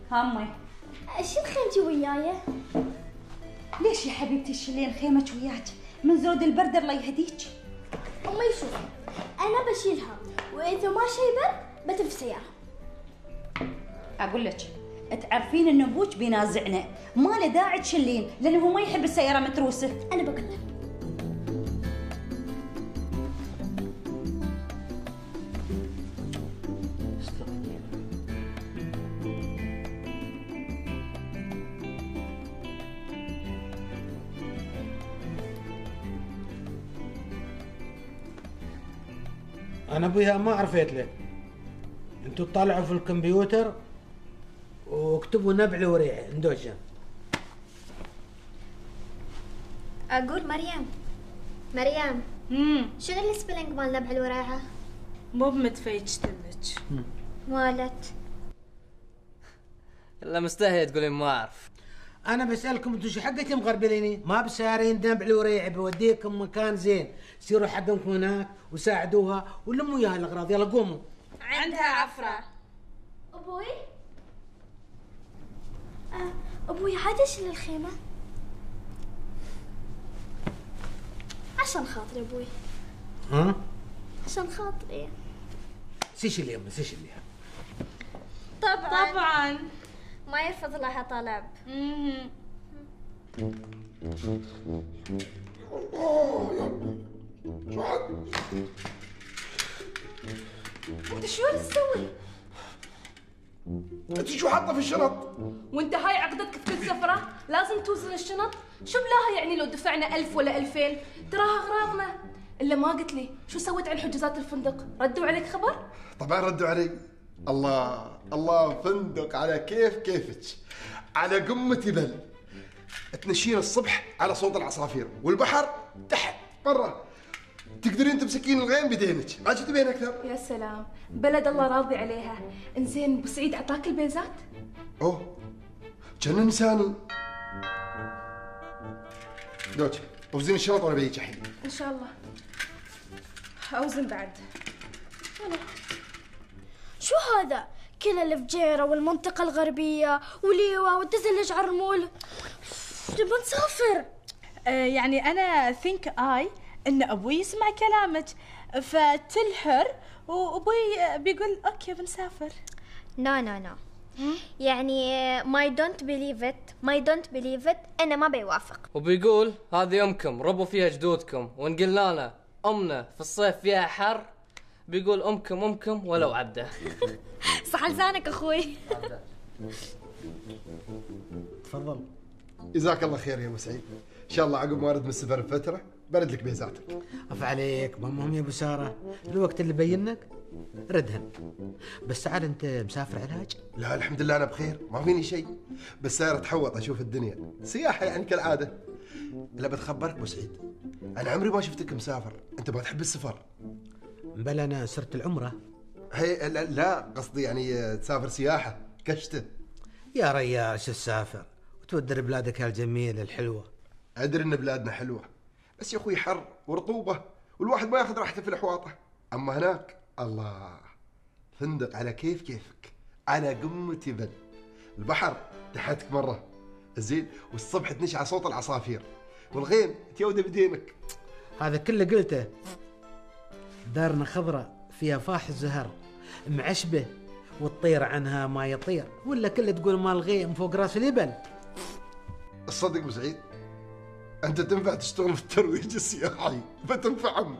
هامي شيل خيمتي وياي. ليش يا حبيبتي تشيلين خيمك وياك؟ من زود البرد الله يهديك. أمي شوفي، أنا بشيلها وإذا ما شي برد بتف سيارة. أقول لك تعرفين إن أبوك بينازعنا، ما له داعي تشلين لأنه هو ما يحب السيارة متروسة. أنا بقول لك أنا أبويا ما عرفت له. أنتوا تطالعوا في الكمبيوتر واكتبوا نبع وريعة اندوجن. أقول مريم شنو السبيلنج مال نبع الوراعة؟ مو بمتفيجتلك مالت الا مستحيل تقولين ما اعرف. أنا بسألكم أنتوا شو حقتي مغربليني؟ ما بسارين نبع الوريعة، بوديكم مكان زين، سيروا حقكم هناك وساعدوها ولموا وياها الأغراض. يلا قوموا. عندها عفرة. أبوي أبوي عاد أشيل الخيمة عشان خاطري أبوي. ها؟ عشان خاطري. سيش اللي يمه سيش اللي. طبعا ما يرفض لها طلب. انت شو تسوي؟ انت شو حاطه في الشنط؟ وانت هاي عقدتك في كل سفرة لازم توزن الشنط؟ شو بلاها يعني لو دفعنا 1000 ولا 2000 تراها اغراضنا. الا ما قلت لي شو سويت عن حجوزات الفندق؟ ردوا عليك خبر؟ طبعا ردوا علي. الله فندق على كيفك على قمة بل. تنشين الصبح على صوت العصافير والبحر تحت برا، تقدرين تمسكين الغيم بدينك. ما تبين اكثر. يا سلام، بلد الله راضي عليها. انزين ابو سعيد اعطاك البيزات؟ اوه كان انساني. دوك اوزين الشنط وانا بيجي الحين. ان شاء الله. اوزن بعد. شو هذا؟ كل الفجيرة والمنطقة الغربية وليوا والتزلج على الرمول. نبى نسافر. يعني أنا إن أبوي يسمع كلامك فتلحر وأبوي بيقول أوكي بنسافر. نو يعني ما دونت بليف ات أنا ما بيوافق. وبيقول هذه أمكم ربوا فيها جدودكم، وإن قلنا له أمنا في الصيف فيها حر بيقول أمكم ولو عبده. صح لسانك أخوي. تفضل. جزاك الله خير يا ابو سعيد. ان شاء الله عقب ما ارد من السفر بفتره برد لك بيزاتك. عف عليك، ما مهم يا ابو ساره، الوقت اللي بينك ردهن. بس تعال انت مسافر علاج؟ لا الحمد لله انا بخير، ما فيني شيء، بس ساير اتحوط اشوف الدنيا، سياحه يعني كالعاده. لا بتخبرك ابو سعيد، انا عمري ما شفتك مسافر، انت ما تحب السفر؟ بل انا صرت العمره. هي لا قصدي يعني تسافر سياحه كشته. يا ريال شو تسافر وتودر بلادك هالجميله الحلوه. ادري ان بلادنا حلوه، بس يا اخوي حر ورطوبه والواحد ما ياخذ راحته في الحواطه. اما هناك الله، فندق على كيفك على قمه جبل، البحر تحتك مره زين، والصبح تنشي على صوت العصافير والغيم تيوده بدينك. هذا كله قلته. دارنا خضراء فيها فاح الزهر معشبه والطير عنها ما يطير، ولا كله تقول مال غيم فوق راس الجبل. الصدق ابو سعيد انت تنفع تشتغل في الترويج السياحي فتنفعهم.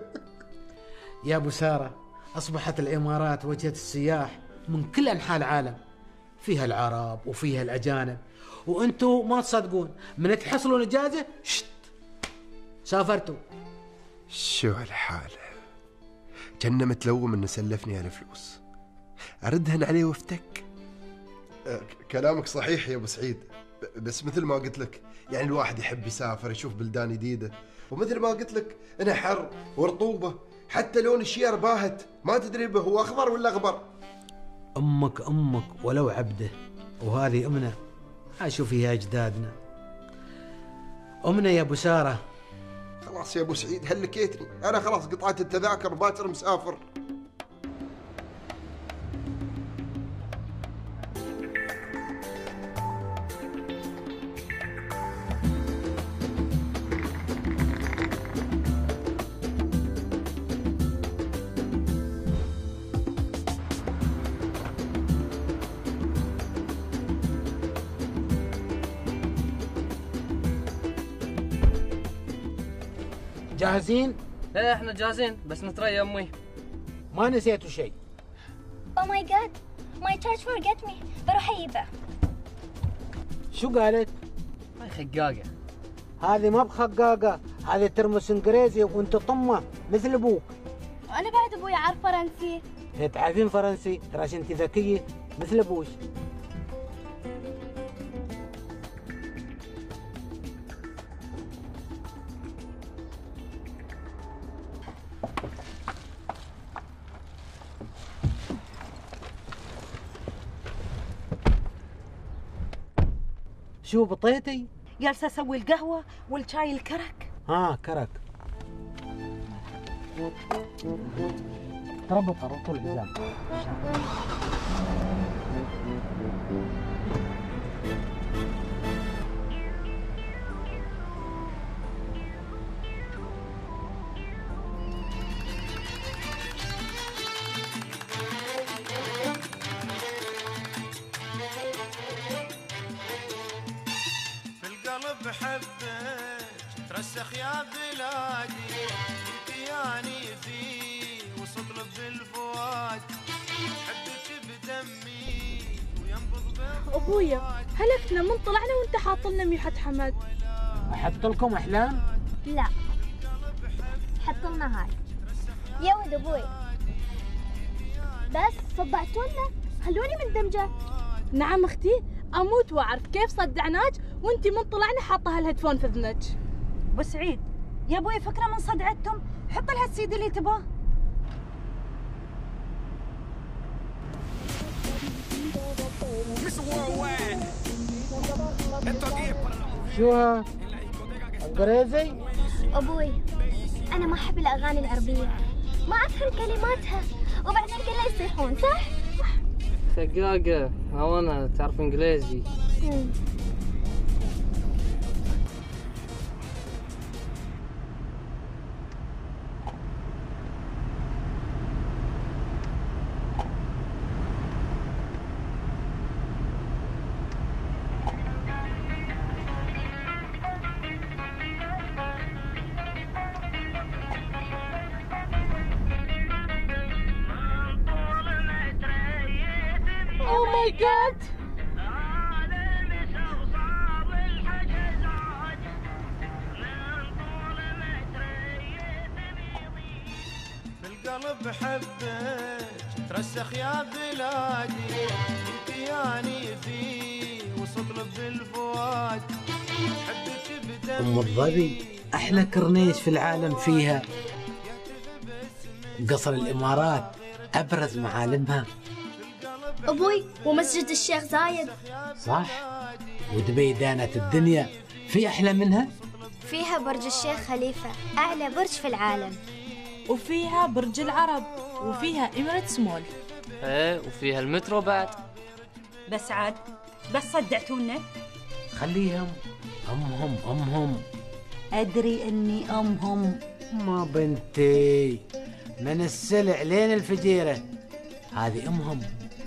يا ابو ساره، اصبحت الامارات وجهه السياح من كل انحاء العالم، فيها العرب وفيها الاجانب، وانتو ما تصدقون من تحصلون اجازه سافرتوا. شو هالحاله، كنا متلوم انه سلفني هالفلوس اردهن عليه وافتك. كلامك صحيح يا ابو سعيد، بس مثل ما قلت لك يعني الواحد يحب يسافر يشوف بلدان جديده، ومثل ما قلت لك انها حر ورطوبه، حتى لون الشير باهت ما تدري به هو اخضر ولا اغبر. امك ولو عبده، وهذه امنا عاشوا فيها اجدادنا. امنا يا ابو ساره. خلاص يا ابو سعيد هلكيتني، انا خلاص قطعت التذاكر باكر مسافر. جاهزين؟ ايه احنا جاهزين بس نتريا امي. ما نسيتوا شيء؟ Oh my god, my charge forget me. بروح اجيبه. شو قالت؟ هاي خقاقة. هذه ما بخقاقة، هذه ترمس انجليزي وانت طمة مثل ابوك. وانا بعد ابوي عارف فرنسي. هي تعرفين فرنسي، ترى انت ذكية مثل ابوش. شو بطيتي؟ جالسة اسوي القهوة والشاي الكرك. كرك. ربطوا الحزام. بحبك ترسخ يا بلادي، كياني في وسط لب الفؤاد، حبك بدمي وينبض ابويا هلكنا من طلعنا وانت حاط لنا ميحة حمد. احط لكم احلام؟ لا حط لنا هاي يا ولد ابوي. بس صدعتونا، خلوني مندمجة. نعم اختي، اموت واعرف كيف صدعناك وانتي من طلعنا حاطه هالهيدفون في اذنك. ابو سعيد يا ابوي فكره من صدعتهم، حط لها السيدي اللي تباه. شو انجليزي؟ ابوي انا ما احب الاغاني العربيه، ما افهم كلماتها وبعدين كلها يصيحون صح؟ خقاقة هو انا تعرف انجليزي. Oh my god! بالقلب حبك ترسخ يا بلادي، كياني في وسط لب الفؤاد، حبك بدمي. ام الظبي احلى كرنيش في العالم فيها. قصر الامارات ابرز معالمها. ابوي ومسجد الشيخ زايد. صح، ودبي دانت الدنيا، في احلى منها؟ فيها برج الشيخ خليفه اعلى برج في العالم، وفيها برج العرب، وفيها إميريتس مول. ايه وفيها المترو بعد. بس عاد بس صدعتونا. خليهم امهم. ادري اني امهم. ما بنتي، من السلع لين الفجيره هذه امهم.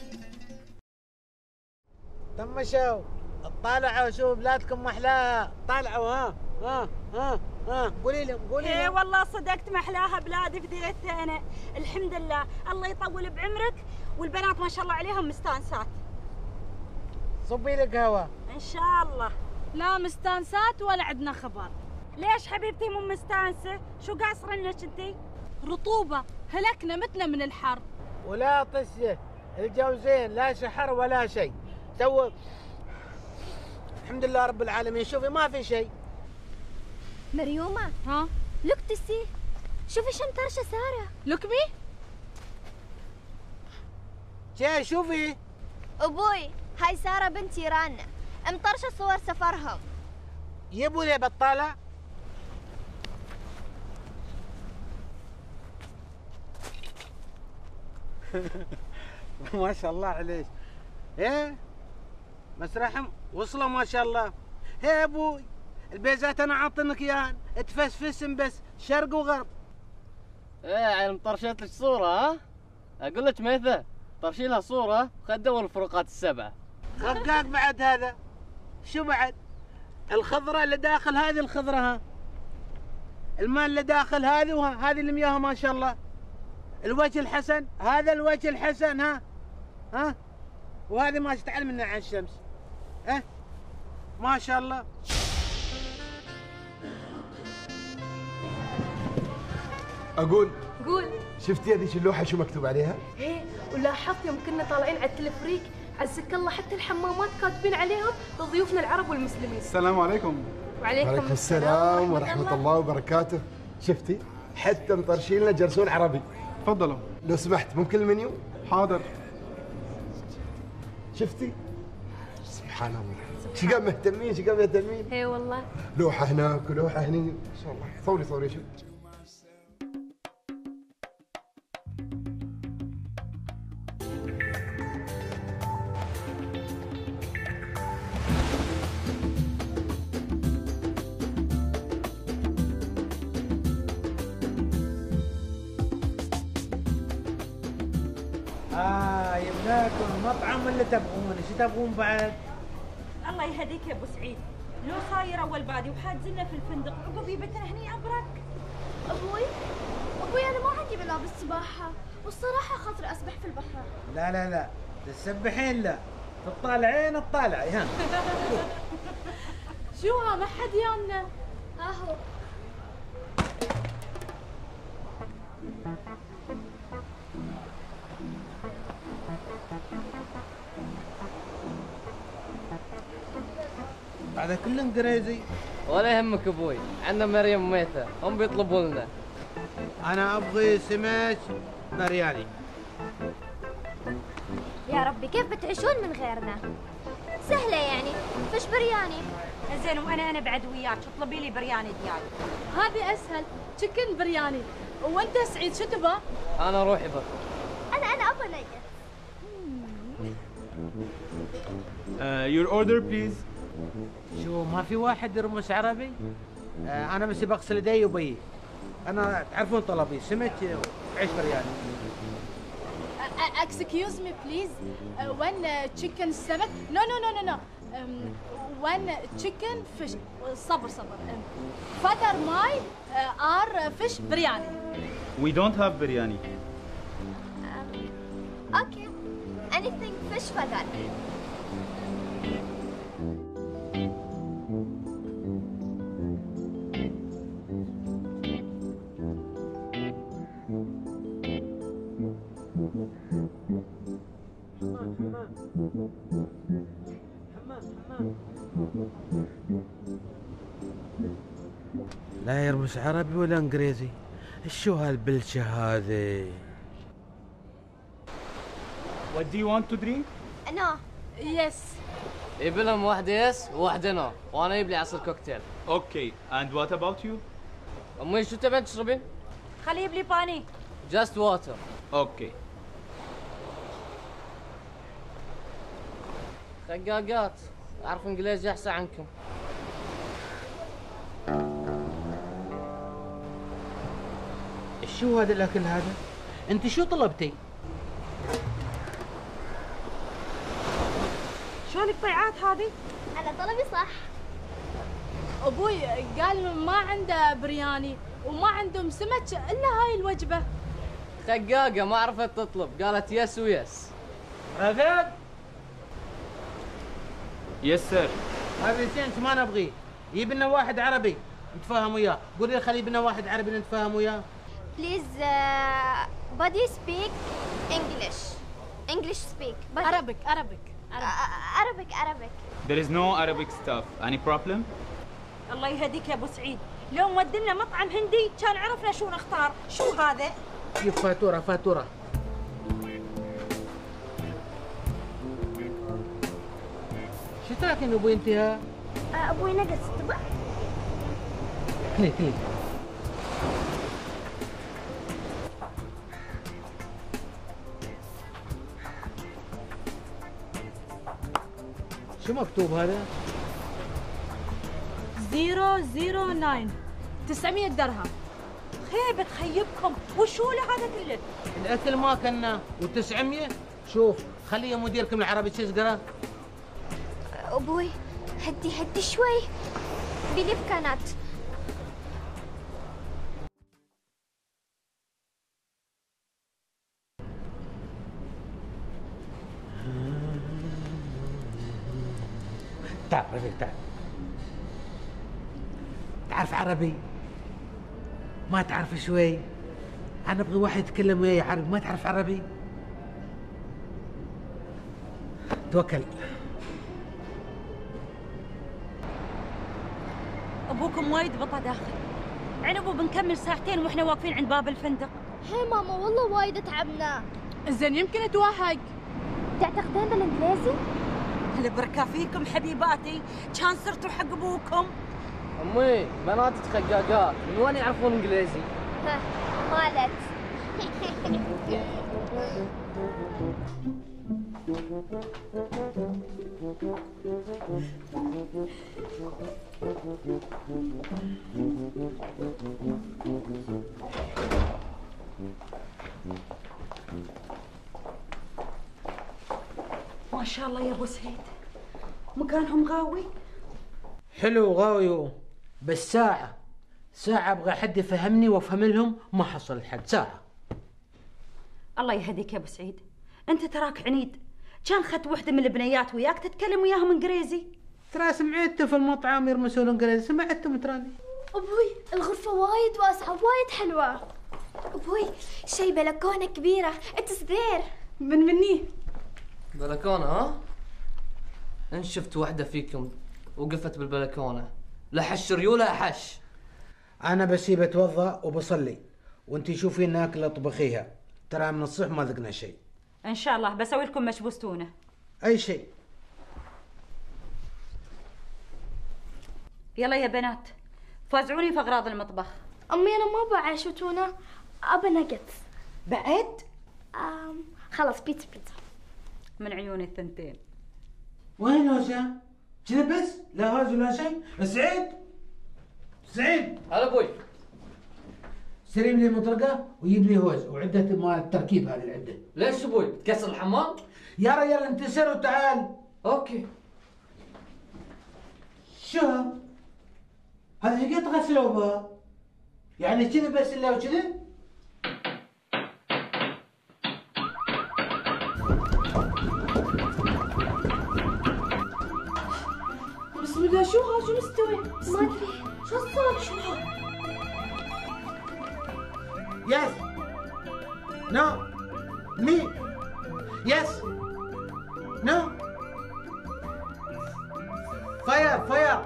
طمشوا اطلعوا شوفوا بلادكم محلاها، طلعوا. قولي لهم ايه والله صدقت محلاها بلادي بديتها انا. الحمد لله، الله يطول بعمرك، والبنات ما شاء الله عليهم مستانسات. صبي لك هوا ان شاء الله. لا مستانسات ولا عندنا خبر. ليش حبيبتي مو مستانسه؟ شو قاصره لك انتي؟ رطوبة، هلكنا متنا من الحر. ولا طشه، الجو زين، لا شحر ولا شيء. سوى الحمد لله رب العالمين. شوفي ما في شيء. مريومه ها لوك تسي، شوفي شو مطرشه ساره. لوك مي. شوفي ابوي هاي ساره بنتي رانا مطرشه صور سفرهم. يبوا لي بطاله. ما شاء الله عليك. ايه مسرحهم وصلوا ما شاء الله. هي ابوي البيزات انا عاطنك اياهن تفسفسن بس شرق وغرب. ايه يعني مطرشت لك صورة ها؟ اقول لك ميثة طرشي لها صورة خد دور الفروقات السبعة. خقاق بعد هذا. شو بعد؟ الخضرة اللي داخل هذه الخضرة ها. المال اللي داخل هذه وهذه اللي مياها ما شاء الله. الوجه الحسن، هذا الوجه الحسن. ها وهذه ما تتعلم منها عن الشمس. ما شاء الله. اقول قول. شفتي هذيك اللوحه شو مكتوب عليها؟ ايه ولاحظت يوم كنا طالعين على التلفريك عزك الله حتى الحمامات كاتبين عليهم لضيوفنا العرب والمسلمين. السلام عليكم. وعليكم السلام ورحمة الله وبركاته. شفتي؟ حتى مطرشين لنا جرسون عربي. تفضلوا. لو سمحت ممكن المنيو؟ حاضر. شفتي؟ سبحان الله. شقد مهتمين. اي والله. لوحة هناك ولوحة هني. ما شاء الله. صوري شوف. يبناكم المطعم اللي تبغون. ايش تبغون بعد؟ الله يهديك يا ابو سعيد، لو صاير اول بادي وحاجزنا في الفندق عقب يبتنا هني ابرك. ابوي انا ما عندي ملابس سباحه، والصراحه خاطري اسبح في البحر. لا تسبحين لا، تطالعين اطالعي. ها شو ها ما حد يامنا؟ اهو هذا كله انجليزي. ولا يهمك ابوي، عندنا مريم ميتة هم بيطلبوا لنا. انا ابغي سمك برياني. يا ربي كيف بتعيشون من غيرنا؟ سهلة يعني، فش برياني. زين وانا بعد وياك اطلبي لي برياني ديال. هذه اسهل، تشيكن برياني. وانت سعيد شو تبغى؟ انا روحي بك. أنا أبغى نجت. Your order please. شو ما في واحد يرمس عربي؟ انا بس بغسل يدي وبي. انا تعرفون طلبي سمك وعيش برياني. Excuse me please. One chicken سمك. No. One chicken fish. صبر. Father my are fish برياني. We don't have biryani. Okay. Anything fish for that. لا يرمس عربي ولا انجليزي. شو هالبلشة هذه؟ What do you want to drink? No. Yes. يبي لهم واحدة يس وواحدة نو، وانا يجيب لي عصير كوكتيل. Okay. And what about you? امي شو تبين تشربين؟ خليه يبلي باني. Just water. Okay. خقاقات، اعرف انجليزي احسن عنكم. شو هذا الاكل هذا؟ انت شو طلبتي؟ شلون الطيعات هذه؟ أنا طلبي صح. ابوي قال ما عنده برياني وما عندهم سمك الا هاي الوجبه. خقاقة ما عرفت تطلب، قالت يس ويس. رفيق Yes sir. هذا انت ما نبغيه. يجيب لنا واحد عربي نتفاهم وياه. قولي له خلي يجيب لنا واحد عربي نتفاهم وياه. Please, buddy speak English. English speak. Buddy. Arabic. Arabic. There is no Arabic stuff. Any problem? الله يهديك يا ابو سعيد، لو مودنا مطعم هندي كان عرفنا شو نختار. شو هذا؟ فاتورة. شو تاكل ابوي انت ها؟ أبوي نقص تبغى؟ كلي. شو مكتوب هذا؟ 009 900 درهم. خيبة خيبكم، وشو هذا كله؟ الاكل ما كنا و900. شوف خليه مديركم العربي شو يقرا. أبوي هدي شوي. بليف كانت. تعال رفيق تعال. تعرف عربي؟ ما تعرف شوي؟ أنا أبغى واحد يتكلم وياي عربي. ما تعرف عربي؟ توكل. ابوكم وايد بطى داخل. عنبو بنكمل ساعتين واحنا واقفين عند باب الفندق. هي ماما والله وايد تعبنا. زين يمكن اتوهق. تعتقدين بالانجليزي؟ البركة فيكم حبيباتي، كان صرتوا حق ابوكم. امي بناتك خقاقات، من وين يعرفون انجليزي؟ مالت. ما شاء الله يا ابو سعيد، مكانهم غاوي. حلو غاوي، بس ساعة ابغى حد يفهمني وافهم لهم. ما حصل الحد ساعة. الله يهديك يا ابو سعيد، انت تراك عنيد. كان خدت وحده من البنيات وياك تتكلم وياهم انجليزي. ترى سمعت في المطعم يرمسون انجليزي، سمعتهم تراني. ابوي الغرفة وايد واسعة وايد حلوة. ابوي شي بلكونة كبيرة. اتس ذير. مني بلكونة ها؟ ان شفت واحدة فيكم وقفت بالبلكونة لا حش ريولة احش. انا بسيب اتوضا وبصلي، وانتي شوفي ناكله طبخيها. ترى من الصبح ما ذقنا شيء. ان شاء الله بسوي لكم مشبوس تونه. اي شيء. يلا يا بنات فازعوني في اغراض المطبخ. امي انا ما بعيش وتونة، ابى ناجتس. بعد؟ خلاص بيتزا. من عيوني الثنتين. وين هوسام؟ كذا بس؟ لا هاز ولا شيء؟ سعيد هلا ابوي. سلم لي مطرقه ويجيب لي هوز وعده مال التركيب. هذه العده. ليش ابوي؟ تكسر الحمام؟ يا رجال انتسر وتعال. اوكي. شو هذا ايش قد غسلوا بها؟ يعني كذا بس الا وكذا؟ بسم الله. شو ها؟ شو مستوي؟ ما ادري شو صار؟ شو ها؟ يس نو مي يس نو فاير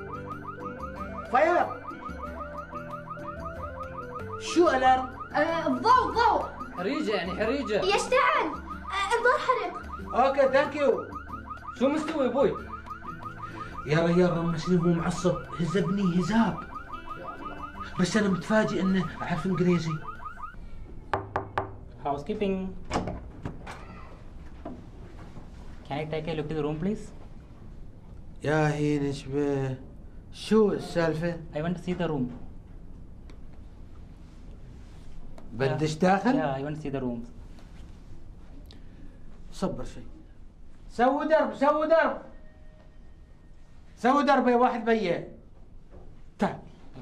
شو الارم؟ الضوء. حريجة يعني حريجة. يشتعل. الظهر حرق. اوكي ثانك يو. شو مستوي ابوي؟ يا رجال رمسني مو معصب، هزبني هزاب. بس انا متفاجئ انه اعرف انجليزي. Housekeeping. Can I take a look at the room, please? يا هين شبه شو السالفة؟ I want to see the room. بدش داخل؟ Yeah, I want to see the rooms. صبر شيء. سووا درب يا واحد بيه. تعال.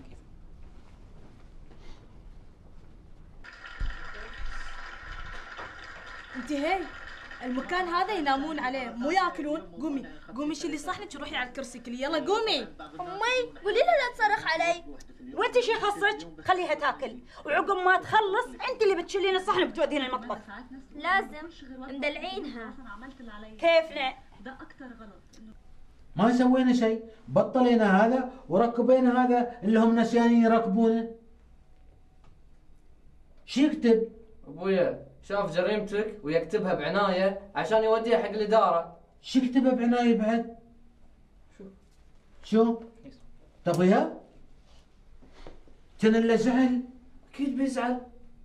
انت هي المكان هذا ينامون عليه مو ياكلون. قومي شيلي صحنك وروحي على الكرسي كلي. يلا قومي. امي قولي لها لا تصرخ علي. وانت شي خصك؟ خليها تاكل، وعقب ما تخلص انت اللي بتشيلين الصحن بتودين المطبخ. لازم مدلعينها. كيفنا؟ ما سوينا شيء، بطلينا هذا وركبينا هذا اللي هم نسيانين يركبونه. شو يكتب؟ ابويا شاف جريمتك ويكتبها بعناية عشان يوديها حق الإدارة. شو يكتبها بعناية بعد؟ شو؟ تبغيها؟ كان الا زعل. اكيد بيزعل.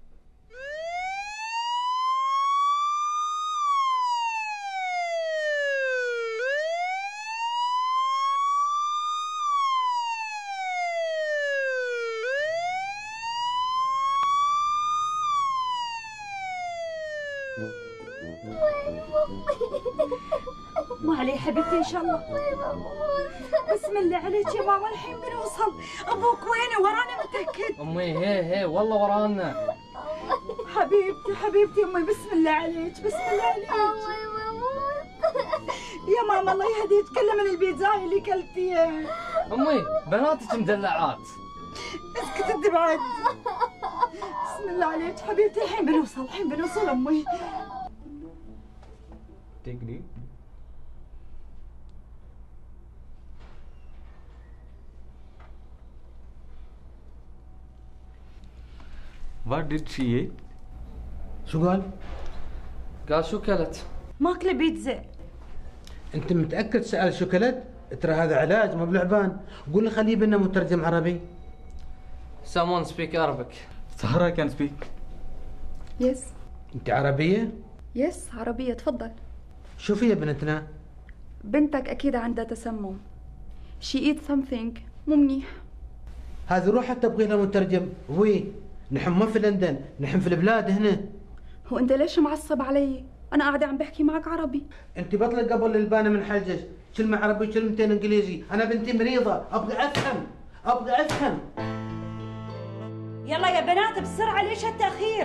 ما عليه حبيبتي ان شاء الله. بسم الله عليك يا ماما، الحين بنوصل. ابوك وينه؟ ورانا متاكد؟ امي هي والله ورانا. حبيبتي امي، بسم الله عليك. يا ماما الله يهديك، كله من البيتزاي اللي كلتيها. امي بناتك مدلعات. اسكت انت بعد. بسم الله عليك حبيبتي، الحين بنوصل امي. تقري. What did she eat? شو قال؟ قال شو كلت؟ ماكله بيتزا. انت متاكد سال شو كلت؟ ترى هذا علاج مو بلعبان. قول له خليه بينا مترجم عربي. Someone speak Arabic. Sahara can speak. يس انت عربيه؟ يس عربية تفضل. شوفي يا بنتنا، بنتك أكيد عندها تسمم. She eat something مو منيح. هذه روح تبغي لها مترجم. وي نحن ما في لندن، نحن في البلاد هنا. هو أنت ليش معصب علي؟ أنا قاعدة عم بحكي معك عربي. انت بطلت قبل البانه من حجج، كلمه عربي وكلمتين انجليزي. انا بنتي مريضه، ابغى افهم. يلا يا بنات بسرعه، ليش هالتاخير؟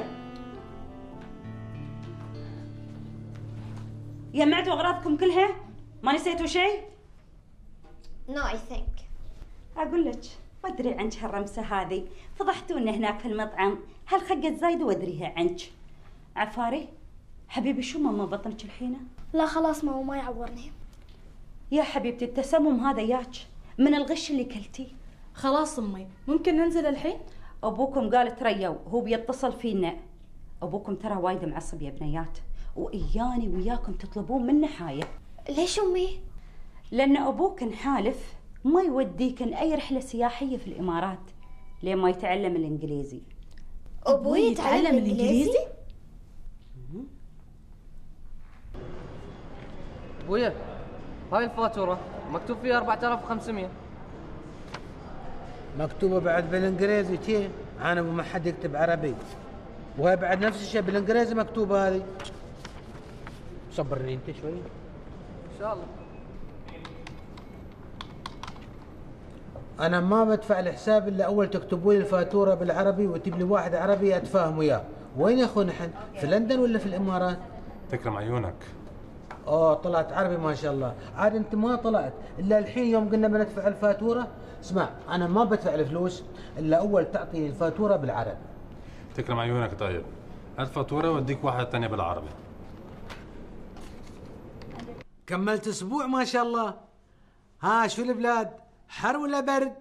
جمعتوا اغراضكم كلها؟ ما نسيتوا شيء؟ No, I think. اقول لك ما ادري عنك هالرمسه هذه، فضحتونا هناك في المطعم، هالخقه زايده وادريها عنك. عفاري حبيبي شو ماما بطنك الحين؟ لا خلاص ماما ما يعورني. يا حبيبتي التسمم هذا ياك من الغش اللي كلتيه. خلاص امي، ممكن ننزل الحين؟ ابوكم قال تريوا، هو بيتصل فينا. ابوكم ترى وايد معصب يا بنيات، واياني وياكم تطلبون منه حاجه. ليش امي؟ لان ابوكن حالف ما يوديكن اي رحله سياحيه في الامارات لين ما يتعلم الانجليزي. ابوي يتعلم الانجليزي؟ ابويا هاي الفاتوره مكتوب فيها 4500. مكتوبه بعد بالانجليزي كيف؟ انا ما حد يكتب عربي، وهي بعد نفس الشيء بالانجليزي مكتوبه هذه. صبرني انت شوي ان شاء الله. انا ما بدفع الحساب الا اول تكتبوا لي الفاتوره بالعربي وتجيب لي واحد عربي اتفاهم وياه. وين يا اخو نحن؟ في لندن ولا في الامارات؟ تكرم عيونك. طلعت عربي ما شاء الله. عاد انت ما طلعت الا الحين يوم قلنا بندفع الفاتوره. اسمع انا ما بدفع الفلوس الا اول تعطيني الفاتوره بالعربي. تكرم عيونك. طيب هات فاتوره واديك واحده ثانيه بالعربي. كملت اسبوع ما شاء الله. ها شو البلاد؟ حر ولا برد؟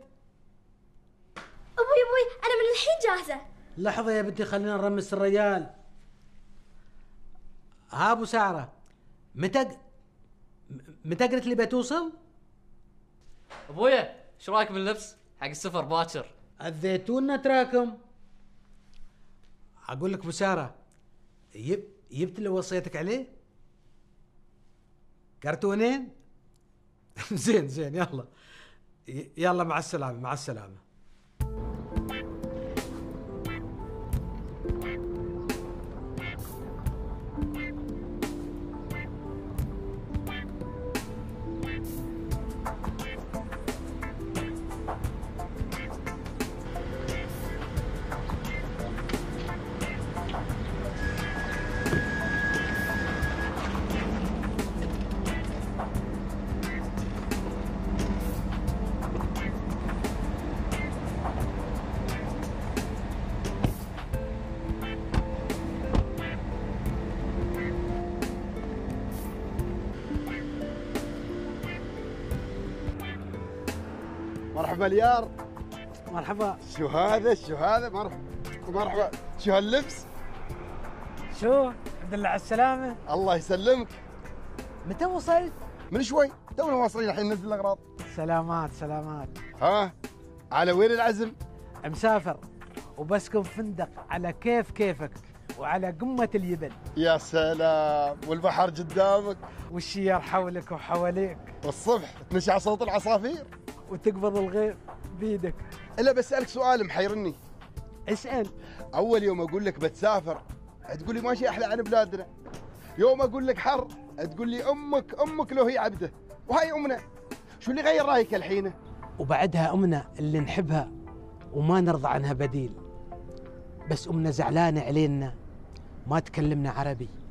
ابوي انا من الحين جاهزه. لحظه يا بنتي خلينا نرمس الرجال. ها ابو سعره متى قلت لي بتوصل؟ ابويا شو رايك باللبس حق السفر باكر؟ الزيتون نتراكم. اقول لك ابو ساره، جبت اللي وصيتك عليه؟ كرتونين؟ زين يلا مع السلامه. مرحبا اليار. مرحبا. شو هذا مرحبا. شو هاللبس؟ شو الحمد لله على السلامة. الله يسلمك. متى وصلت؟ من شوي تونا واصلين الحين ننزل الاغراض. سلامات. ها على وين العزم؟ مسافر وبسكن فندق على كيفك وعلى قمة الجبل. يا سلام، والبحر قدامك والشيار حولك وحواليك، والصبح تنشع صوت العصافير وتقبض الغيب بيدك. الا بسألك سؤال محيرني. اسأل. اول يوم اقول لك بتسافر تقول لي ماشي احلى عن بلادنا، يوم اقول لك حر تقول لي امك لو هي عبده، وهاي امنا. شو اللي غير رايك الحين؟ وبعدها امنا اللي نحبها وما نرضى عنها بديل، بس امنا زعلانه علينا ما تكلمنا عربي.